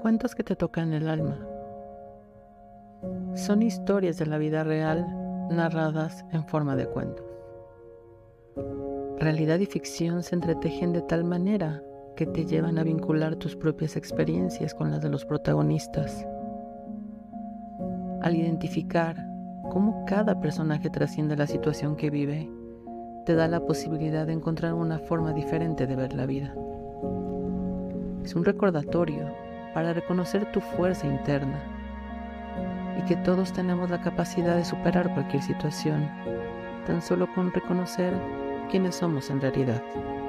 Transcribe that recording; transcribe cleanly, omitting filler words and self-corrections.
cuentos que te tocan el alma. Son historias de la vida real narradas en forma de cuentos. Realidad y ficción se entretejen de tal manera que te llevan a vincular tus propias experiencias con las de los protagonistas. Al identificar cómo cada personaje trasciende la situación que vive, te da la posibilidad de encontrar una forma diferente de ver la vida. Es un recordatorio para reconocer tu fuerza interna y que todos tenemos la capacidad de superar cualquier situación, tan solo con reconocer quiénes somos en realidad.